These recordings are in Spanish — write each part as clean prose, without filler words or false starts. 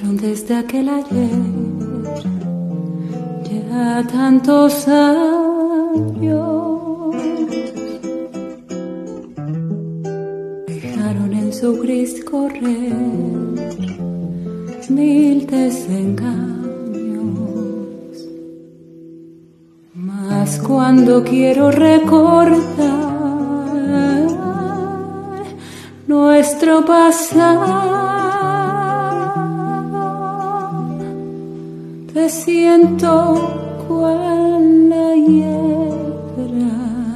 desde aquel ayer, ya tantos años, dejaron en su gris correr mil desengaños. Mas cuando quiero recordar nuestro pasado, te siento cual la hiedra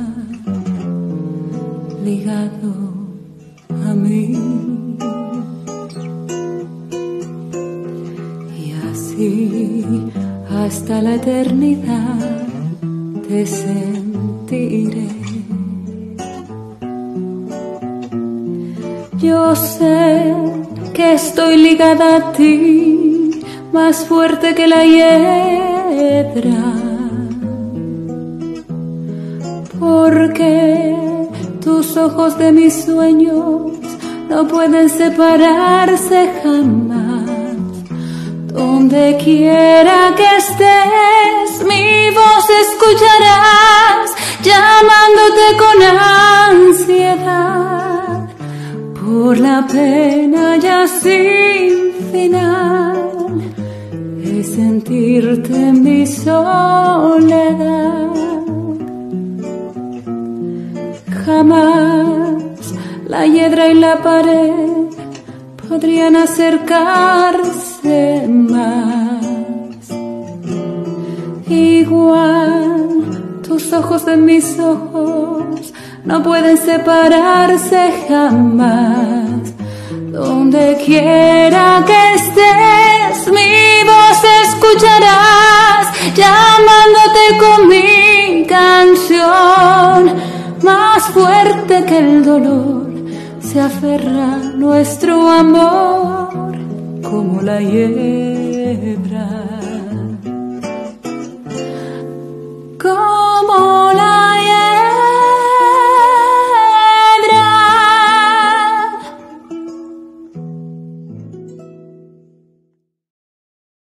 ligado a mí, y así hasta la eternidad te sentiré. Yo sé que estoy ligada a ti, más fuerte que la hiedra, porque tus ojos de mis sueños no pueden separarse jamás. Donde quiera que estés, mi voz escucharás, llamándote con ansiedad, por la pena ya sin final de sentirte en mi soledad. Jamás la hiedra y la pared podrían acercarse más. Igual tus ojos de mis ojos no pueden separarse jamás. Donde quiera que estés, mi voz escucharás, llamándote con mi canción. Más fuerte que el dolor se aferra nuestro amor, como la hiedra.